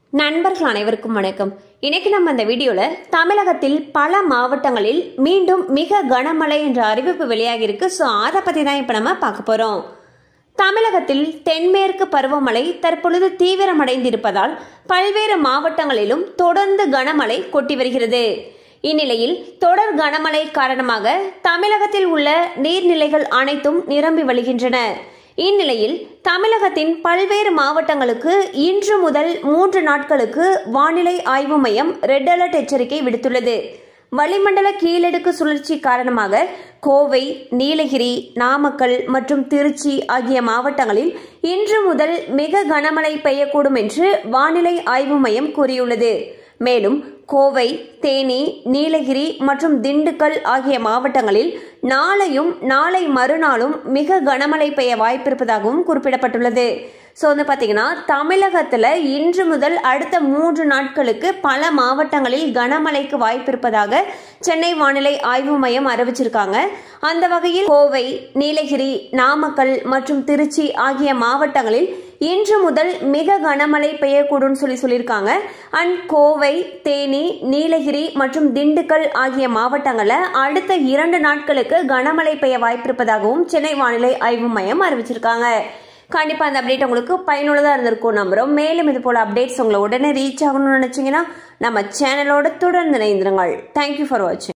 நண்பர்கள் அனைவருக்கும் வணக்கம். இன்னைக்கு நம்ம இந்த வீடியோல தமிழகத்தில் பல மாவட்டங்களில் மீண்டும் மிக கனமழை என்ற அறிவிப்பு வெளியாகி இருக்கு. ஸோ அதை பத்தி தான் இப்ப நம்ம பார்க்க போறோம். தமிழகத்தில் தென்மேற்கு பருவமழை தற்பொழுது தீவிரமடைந்திருப்பதால் பல்வேறு மாவட்டங்களிலும் தொடர்ந்து கனமழை கொட்டி வருகிறது. இந்நிலையில் தொடர் கனமழை காரணமாக தமிழகத்தில் உள்ள நீர்நிலைகள் அனைத்தும் நிரம்பி வழிகின்றன. இந்நிலையில் தமிழகத்தின் பல்வேறு மாவட்டங்களுக்கு இன்று முதல் 3 நாட்களுக்கு வானிலை ஆய்வு மையம் ரெட் அலர்ட் எச்சரிக்கை விடுத்துள்ளது. வளிமண்டல கீழடுக்கு சுழற்சி காரணமாக கோவை, நீலகிரி, நாமக்கல் மற்றும் திருச்சி ஆகிய மாவட்டங்களில் இன்று முதல் மிக கனமழை பெய்யக்கூடும் என்று வானிலை ஆய்வு மையம் கூறியுள்ளது. மேலும் கோவை, தேனி, நீலகிரி மற்றும் திண்டுக்கல் ஆகிய மாவட்டங்களில் நாளையும் நாளை மறுநாளும் மிக கனமழை பெய்ய வாய்ப்பிருப்பதாகவும் குறிப்பிடப்பட்டுள்ளது. ஸோ பார்த்தீங்கன்னா தமிழகத்தில் இன்று முதல் அடுத்த 3 நாட்களுக்கு பல மாவட்டங்களில் கனமழைக்கு வாய்ப்பிருப்பதாக சென்னை வானிலை ஆய்வு மையம் அறிவிச்சிருக்காங்க. அந்த வகையில் கோவை, நீலகிரி, நாமக்கல் மற்றும் திருச்சி ஆகிய மாவட்டங்களில் இன்று முதல் மிக கனமழை பெய்யக்கூடும் சொல்லியிருக்காங்க. அண்ட் கோவை, தேனி, நீலகிரி மற்றும் திண்டுக்கல் ஆகிய மாவட்டங்களில் அடுத்த 2 நாட்களுக்கு கனமழை பெய்ய வாய்ப்பிருப்பதாகவும் சென்னை வானிலை ஆய்வு மையம் அறிவிச்சிருக்காங்க. கண்டிப்பா அந்த அப்டேட் உங்களுக்கு பயனுள்ளதா இருந்திருக்கும் நம்புறோம். மேலும் இது போல அப்டேட்ஸ் உங்களை உடனே ரீச் ஆகணும்னு நினைச்சீங்கன்னா நம்ம சேனலோட தொடர்ந்து இணைந்திருங்கள். தேங்க்யூ ஃபார் வாட்சிங்.